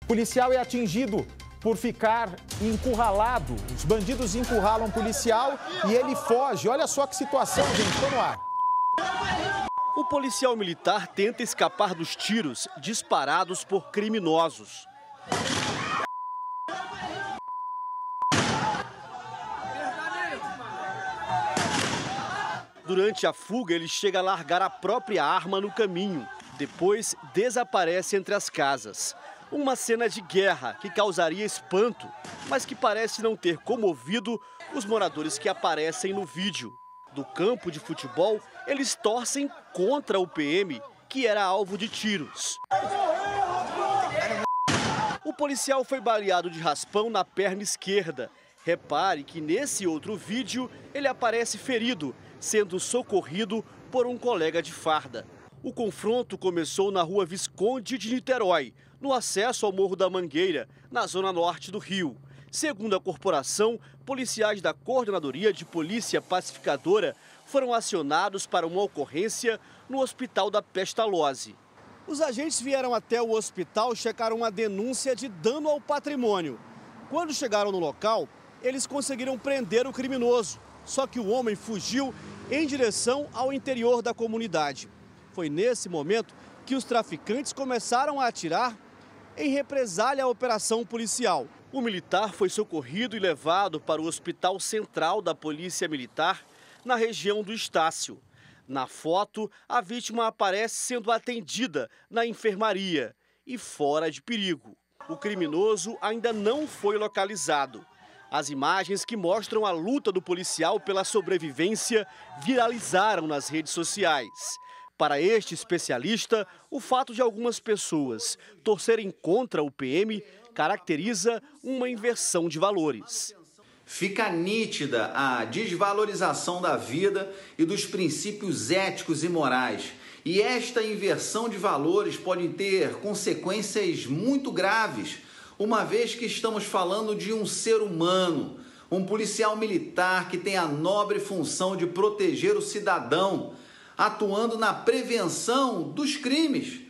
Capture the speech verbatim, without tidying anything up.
O policial é atingido por ficar encurralado. Os bandidos encurralam o policial e ele foge. Olha só que situação, gente. Estou no ar. O policial militar tenta escapar dos tiros disparados por criminosos. Durante a fuga, ele chega a largar a própria arma no caminho. Depois, desaparece entre as casas. Uma cena de guerra que causaria espanto, mas que parece não ter comovido os moradores que aparecem no vídeo. Do campo de futebol, eles torcem contra o P M, que era alvo de tiros. O policial foi baleado de raspão na perna esquerda. Repare que nesse outro vídeo ele aparece ferido, sendo socorrido por um colega de farda. O confronto começou na rua Visconde de Niterói, no acesso ao Morro da Mangueira, na zona norte do Rio. Segundo a corporação, policiais da Coordenadoria de Polícia Pacificadora foram acionados para uma ocorrência no Hospital da Pestalozzi. Os agentes vieram até o hospital checar uma denúncia de dano ao patrimônio. Quando chegaram no local, eles conseguiram prender o criminoso, só que o homem fugiu em direção ao interior da comunidade. Foi nesse momento que os traficantes começaram a atirar em represália à operação policial. O militar foi socorrido e levado para o Hospital Central da Polícia Militar, na região do Estácio. Na foto, a vítima aparece sendo atendida na enfermaria e fora de perigo. O criminoso ainda não foi localizado. As imagens que mostram a luta do policial pela sobrevivência viralizaram nas redes sociais. Para este especialista, o fato de algumas pessoas torcerem contra o P M caracteriza uma inversão de valores. Fica nítida a desvalorização da vida e dos princípios éticos e morais. E esta inversão de valores pode ter consequências muito graves, uma vez que estamos falando de um ser humano, um policial militar que tem a nobre função de proteger o cidadão, atuando na prevenção dos crimes.